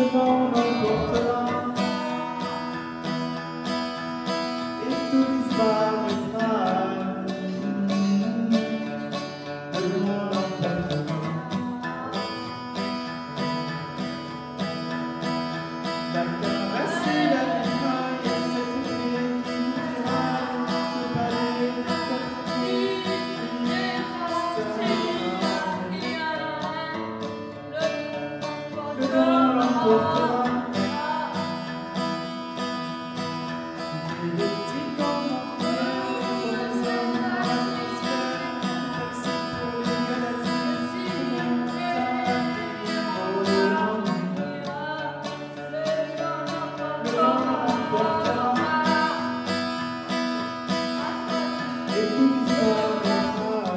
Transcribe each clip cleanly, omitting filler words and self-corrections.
vent l'emportera et tout disparaîtra. Le vent l'emportera. La caresse et la mitraille, cette clé qui nous dira le palais de cette nuit le vent l'emportera. Et le petit commentaire dans l'atmosphère, taxi pour les galaxies, le vent l'emportera et tout disparaîtra.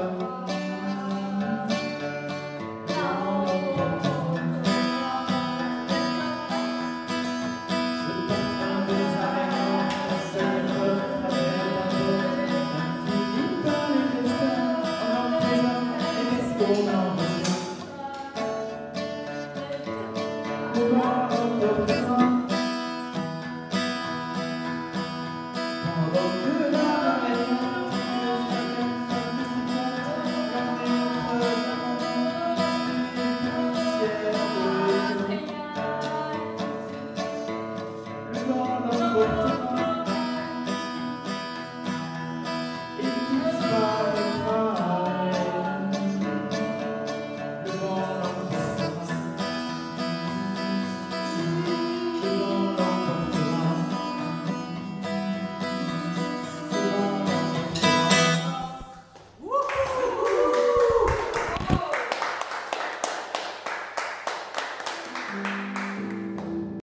Ce parfum des arènes, cette refraine infini par les destins, en présent et qu'est-ce qu'on en retient? Le vent l'emportera.